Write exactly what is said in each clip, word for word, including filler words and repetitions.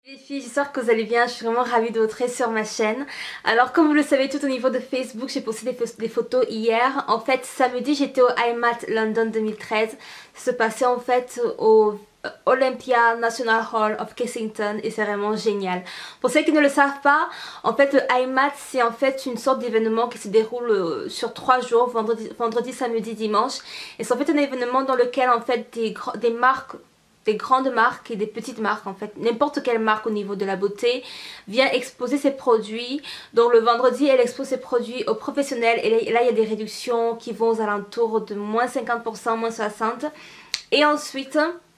Les filles, j'espère que vous allez bien, je suis vraiment ravie de vous retrouver sur ma chaîne. Alors comme vous le savez tout au niveau de Facebook, j'ai posté des, des photos hier. En fait samedi j'étais au I M A T London deux mille treize. Ça se passait en fait au Olympia National Hall of Kensington et c'est vraiment génial. Pour ceux qui ne le savent pas, en fait le I M A T c'est en fait une sorte d'événement qui se déroule sur trois jours, vendredi, vendredi, samedi, dimanche. Et c'est en fait un événement dans lequel en fait des, des marques des grandes marques et des petites marques en fait, n'importe quelle marque au niveau de la beauté vient exposer ses produits. Donc le vendredi elle expose ses produits aux professionnels et là il y a des réductions qui vont aux alentours de moins cinquante pour cent, moins soixante pour cent. Et ensuite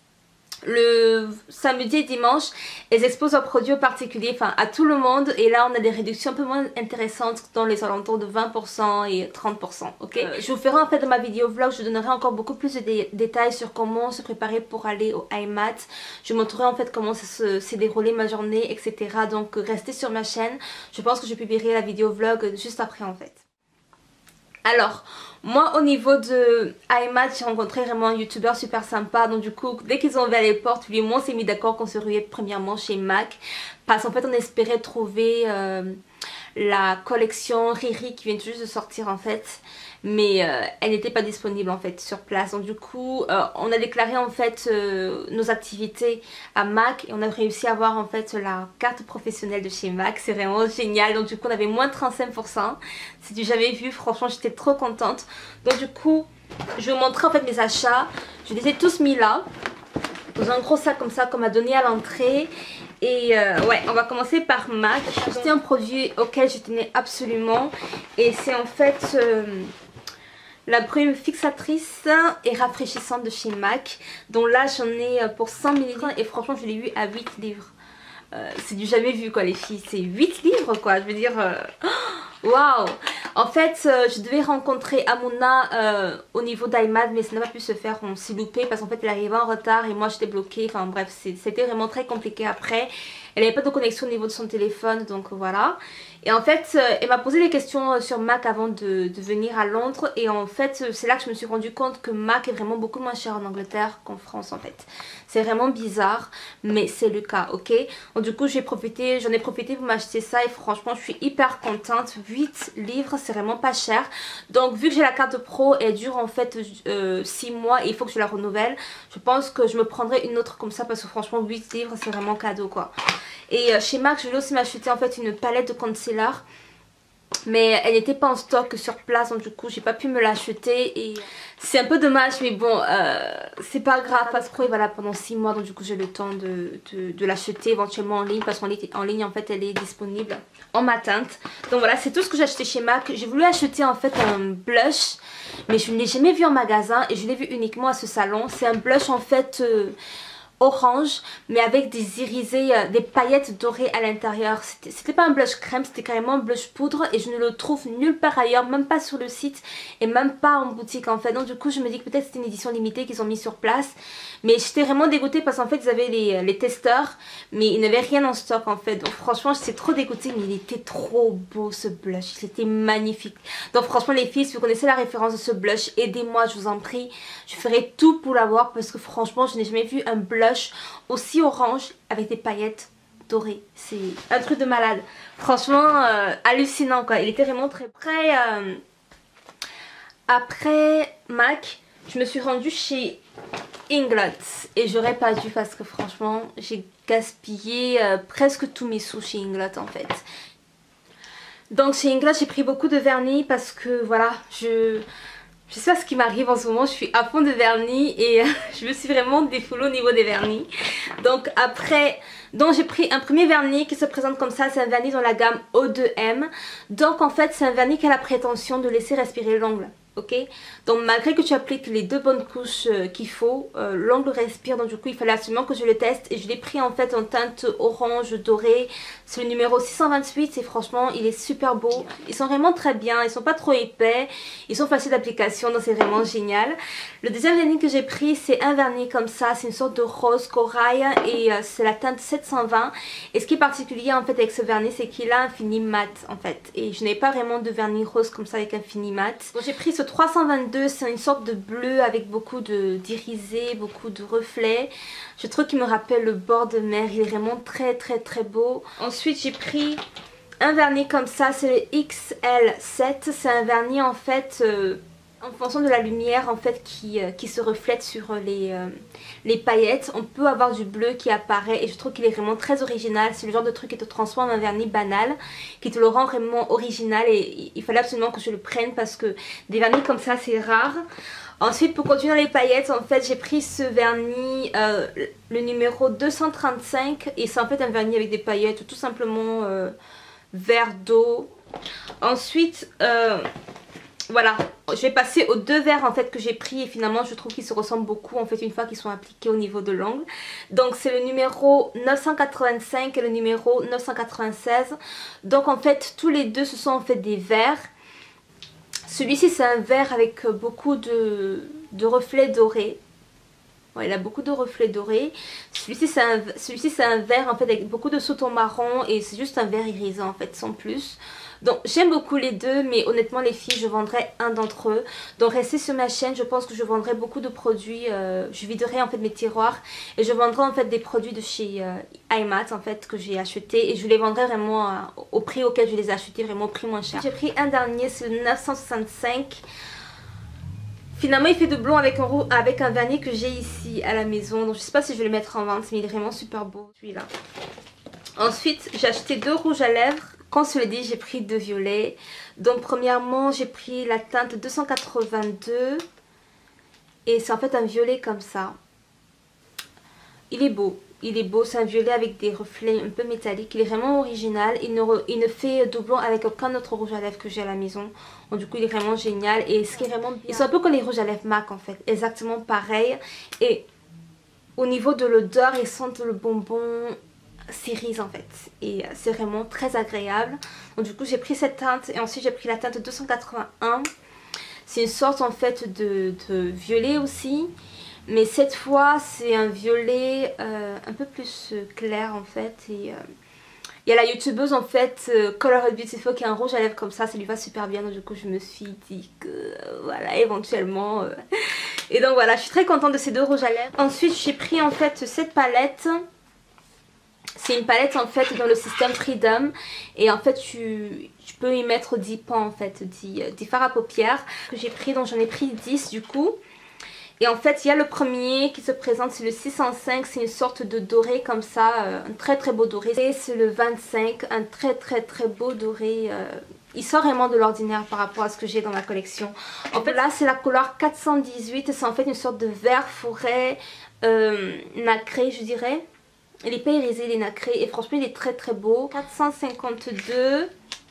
le samedi et dimanche elles exposent leurs produits aux particuliers, enfin à tout le monde, et là on a des réductions un peu moins intéressantes dans les alentours de vingt pour cent et trente pour cent, ok. euh, Je vous ferai en fait dans ma vidéo vlog, je donnerai encore beaucoup plus de dé détails sur comment se préparer pour aller au I M A T. Je montrerai en fait comment ça s'est déroulé ma journée, etc. Donc restez sur ma chaîne, je pense que je publierai la vidéo vlog juste après en fait. Alors, moi au niveau de I M A T, j'ai rencontré vraiment un youtubeur super sympa. Donc du coup, dès qu'ils ont ouvert les portes, lui et moi on s'est mis d'accord qu'on se ruait premièrement chez MAC. Parce qu'en fait on espérait trouver euh, la collection Riri qui vient tout juste de sortir en fait. Mais euh, elle n'était pas disponible en fait sur place. Donc du coup euh, on a déclaré en fait euh, nos activités à MAC et on a réussi à avoir en fait la carte professionnelle de chez MAC. C'est vraiment génial. Donc du coup on avait moins de trente-cinq pour cent. C'est du jamais vu, franchement j'étais trop contente. Donc du coup je vais vous montrer en fait mes achats. Je les ai tous mis là dans un gros sac comme ça qu'on m'a donné à l'entrée. Et euh, ouais, on va commencer par MAC. C'était un produit auquel je tenais absolument et c'est en fait euh, la brume fixatrice et rafraîchissante de chez MAC. Donc là j'en ai pour cent millilitres et franchement je l'ai eu à huit livres. Euh, c'est du jamais vu quoi les filles, c'est huit livres quoi, je veux dire... Euh... Waouh! En fait euh, je devais rencontrer Amuna euh, au niveau d'I M A T mais ça n'a pas pu se faire, on s'est loupé parce qu'en fait elle arrivait en retard et moi j'étais bloquée, enfin bref c'était vraiment très compliqué après. Elle n'avait pas de connexion au niveau de son téléphone donc voilà. Et en fait euh, elle m'a posé des questions sur MAC avant de, de venir à Londres et en fait c'est là que je me suis rendu compte que MAC est vraiment beaucoup moins cher en Angleterre qu'en France en fait. C'est vraiment bizarre mais c'est le cas, ok. Donc du coup j'ai profité, j'en ai profité pour m'acheter ça et franchement je suis hyper contente. huit livres c'est vraiment pas cher. Donc vu que j'ai la carte pro elle dure en fait euh, six mois et il faut que je la renouvelle, je pense que je me prendrai une autre comme ça parce que franchement huit livres c'est vraiment cadeau quoi. Et euh, chez MAC je voulais aussi m'acheter en fait une palette de concealer mais elle n'était pas en stock sur place donc du coup j'ai pas pu me l'acheter et c'est un peu dommage mais bon euh, c'est pas grave parce que voilà pendant six mois donc du coup j'ai le temps de, de, de l'acheter éventuellement en ligne parce qu'en ligne, en ligne en fait elle est disponible en ma teinte. Donc voilà c'est tout ce que j'ai acheté chez MAC. J'ai voulu acheter en fait un blush mais je ne l'ai jamais vu en magasin et je l'ai vu uniquement à ce salon. C'est un blush en fait... Euh, orange mais avec des irisés, euh, des paillettes dorées à l'intérieur. C'était pas un blush crème, c'était carrément un blush poudre et je ne le trouve nulle part ailleurs, même pas sur le site et même pas en boutique en fait. Donc du coup je me dis que peut-être c'était une édition limitée qu'ils ont mis sur place, mais j'étais vraiment dégoûtée parce qu'en fait ils avaient les, les testeurs mais ils n'avaient rien en stock en fait. Donc franchement j'étais trop dégoûtée mais il était trop beau ce blush, c'était magnifique. Donc franchement les filles, si vous connaissez la référence de ce blush, aidez-moi je vous en prie, je ferai tout pour l'avoir parce que franchement je n'ai jamais vu un blush aussi orange avec des paillettes dorées. C'est un truc de malade. Franchement euh, hallucinant quoi. Il était vraiment très près. Euh... Après MAC, je me suis rendue chez Inglot et j'aurais pas dû parce que franchement j'ai gaspillé euh, presque tous mes sous chez Inglot en fait. Donc chez Inglot j'ai pris beaucoup de vernis parce que voilà je... Je sais pas ce qui m'arrive en ce moment, je suis à fond de vernis et je me suis vraiment défoulée au niveau des vernis. Donc après, donc j'ai pris un premier vernis qui se présente comme ça, c'est un vernis dans la gamme O deux M. Donc en fait c'est un vernis qui a la prétention de laisser respirer l'ongle. Ok, donc malgré que tu appliques les deux bonnes couches euh, qu'il faut, euh, l'ongle respire, donc du coup il fallait absolument que je le teste et je l'ai pris en fait en teinte orange dorée. C'est le numéro six cent vingt-huit et franchement il est super beau. Ils sont vraiment très bien, ils sont pas trop épais, ils sont faciles d'application donc c'est vraiment génial. Le deuxième vernis que j'ai pris c'est un vernis comme ça, c'est une sorte de rose corail et euh, c'est la teinte sept cent vingt. Et ce qui est particulier en fait avec ce vernis c'est qu'il a un fini mat en fait et je n'ai pas vraiment de vernis rose comme ça avec un fini mat. Donc j'ai pris ce trois cent vingt-deux, c'est une sorte de bleu avec beaucoup de d'irisés, beaucoup de reflets. Je trouve qu'il me rappelle le bord de mer, il est vraiment très très très beau. Ensuite j'ai pris un vernis comme ça, c'est le X L sept, c'est un vernis en fait... Euh, en fonction de la lumière en fait qui, euh, qui se reflète sur les, euh, les paillettes, on peut avoir du bleu qui apparaît et je trouve qu'il est vraiment très original. C'est le genre de truc qui te transforme en un vernis banal, qui te le rend vraiment original et il fallait absolument que je le prenne parce que des vernis comme ça c'est rare. Ensuite pour continuer dans les paillettes, en fait j'ai pris ce vernis, euh, le numéro deux cent trente-cinq et c'est en fait un vernis avec des paillettes tout simplement euh, vert d'eau. Ensuite... Euh, Voilà, je vais passer aux deux verres en fait que j'ai pris et finalement je trouve qu'ils se ressemblent beaucoup en fait une fois qu'ils sont appliqués au niveau de l'ongle. Donc c'est le numéro neuf cent quatre-vingt-cinq et le numéro neuf cent quatre-vingt-seize. Donc en fait tous les deux ce sont en fait des verres. Celui-ci c'est un verre avec beaucoup de, de reflets dorés. Ouais, il a beaucoup de reflets dorés. Celui-ci c'est un, celui-ci c'est un verre en fait avec beaucoup de sautons marron et c'est juste un verre irisant en fait sans plus. Donc j'aime beaucoup les deux mais honnêtement les filles je vendrai un d'entre eux. Donc restez sur ma chaîne, je pense que je vendrai beaucoup de produits, euh, je viderai en fait mes tiroirs et je vendrai en fait des produits de chez euh, iMat en fait que j'ai acheté et je les vendrai vraiment euh, au prix auquel je les ai achetés, vraiment au prix moins cher. J'ai pris un dernier, c'est le neuf cent soixante-cinq. Finalement il fait de blond avec un, avec un vernis que j'ai ici à la maison. Donc je sais pas si je vais le mettre en vente mais il est vraiment super beau celui-là. Ensuite j'ai acheté deux rouges à lèvres. Comme je l'ai dit, j'ai pris deux violets. Donc premièrement j'ai pris la teinte deux cent quatre-vingt-deux. Et c'est en fait un violet comme ça. Il est beau. Il est beau, c'est un violet avec des reflets un peu métalliques. Il est vraiment original. Il ne, re, il ne fait doublon avec aucun autre rouge à lèvres que j'ai à la maison. Donc du coup il est vraiment génial. Et ce qui est vraiment bien, ils sont un peu comme les rouges à lèvres MAC en fait. Exactement pareil. Et au niveau de l'odeur, ils sentent le bonbon cerise en fait. Et c'est vraiment très agréable. Donc du coup j'ai pris cette teinte. Et ensuite j'ai pris la teinte deux cent quatre-vingt-un. C'est une sorte en fait de, de violet aussi. Mais cette fois c'est un violet euh, un peu plus clair en fait. Et euh, il y a la youtubeuse en fait euh, Color It Beautiful qui a un rouge à lèvres comme ça. Ça lui va super bien. Donc du coup je me suis dit que euh, voilà éventuellement. Euh... Et donc voilà je suis très contente de ces deux rouges à lèvres. Ensuite j'ai pris en fait cette palette. C'est une palette en fait dans le système Freedom. Et en fait tu, tu peux y mettre dix pans en fait, dix, dix fards à paupières que j'ai pris. Donc j'en ai pris dix du coup. Et en fait il y a le premier qui se présente, c'est le six cent cinq, c'est une sorte de doré comme ça, euh, un très très beau doré. Et c'est le vingt-cinq, un très très très beau doré, euh, il sort vraiment de l'ordinaire par rapport à ce que j'ai dans ma collection. En fait là c'est la couleur quatre cent dix-huit, c'est en fait une sorte de vert forêt euh, nacré je dirais. Il est pas irisé, il est nacré et franchement il est très très beau. quatre cent cinquante-deux,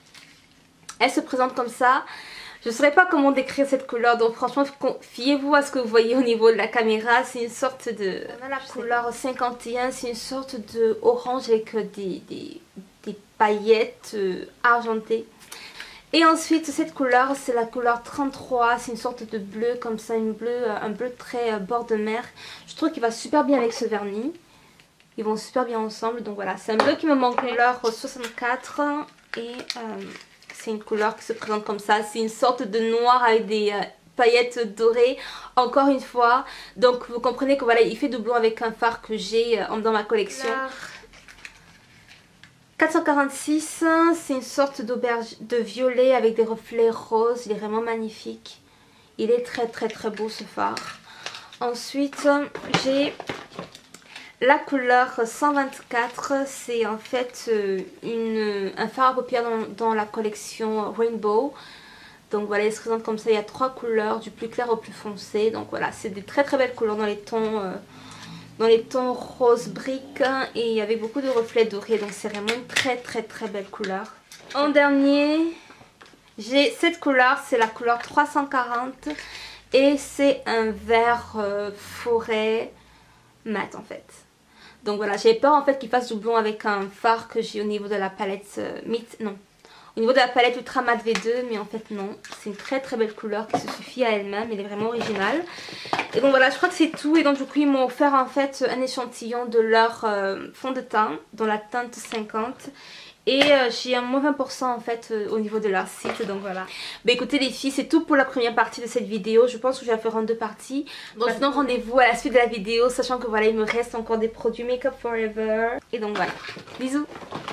elle se présente comme ça. Je ne saurais pas comment décrire cette couleur, donc franchement fiez-vous à ce que vous voyez au niveau de la caméra. C'est une sorte de... On a la couleur cinquante et un, c'est une sorte de orange avec des, des, des paillettes euh, argentées. Et ensuite cette couleur c'est la couleur trente-trois, c'est une sorte de bleu comme ça, une bleu, un bleu très euh, bord de mer. Je trouve qu'il va super bien avec ce vernis. Ils vont super bien ensemble, donc voilà, c'est un bleu qui me manque, couleur soixante-quatre et... Euh, c'est une couleur qui se présente comme ça. C'est une sorte de noir avec des euh, paillettes dorées. Encore une fois. Donc vous comprenez que voilà, il fait doublon avec un fard que j'ai euh, dans ma collection. quatre cent quarante-six, c'est une sorte d'auberge de violet avec des reflets roses. Il est vraiment magnifique. Il est très très très beau ce fard. Ensuite j'ai... la couleur cent vingt-quatre, c'est en fait euh, une, un fard à paupières dans, dans la collection Rainbow. Donc voilà, il se présente comme ça, il y a trois couleurs, du plus clair au plus foncé. Donc voilà, c'est des très très belles couleurs dans les tons, euh, dans les tons rose brique et avec beaucoup de reflets dorés. Donc c'est vraiment une très très très belle couleur. En dernier, j'ai cette couleur, c'est la couleur trois cent quarante et c'est un vert euh, forêt mat en fait. Donc voilà, j'ai peur en fait qu'il fasse doublon avec un fard que j'ai au niveau de la palette euh, Myth, non. Au niveau de la palette Ultra Matte V deux, mais en fait non. C'est une très très belle couleur qui se suffit à elle-même, elle est vraiment originale. Et donc voilà, je crois que c'est tout. Et donc du coup ils m'ont offert en fait un échantillon de leur euh, fond de teint dans la teinte cinquante. Et euh, j'ai un moins vingt pour cent en fait euh, au niveau de leur site, donc voilà. Bah écoutez les filles, c'est tout pour la première partie de cette vidéo. Je pense que je vais la faire en deux parties. Bon, maintenant rendez-vous à la suite de la vidéo, sachant que voilà, il me reste encore des produits Make Up For Ever. Et donc voilà, bisous.